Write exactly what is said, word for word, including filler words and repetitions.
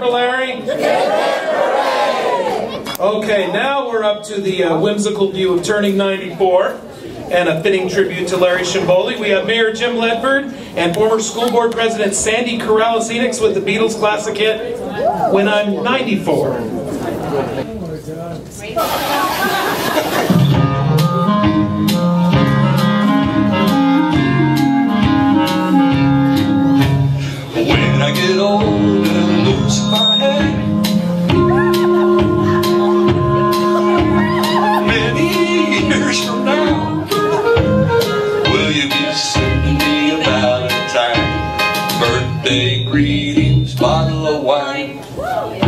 for Larry? Okay, now we're up to the uh, whimsical view of turning ninety-four, and a fitting tribute to Larry Shimboli. We have Mayor Jim Ledford and former school board president Sandy Corrales-Enix with the Beatles classic hit, When I'm ninety-four. When I get old and lose my head, many years from now, will you be sending me a valentine, birthday greetings, bottle of wine?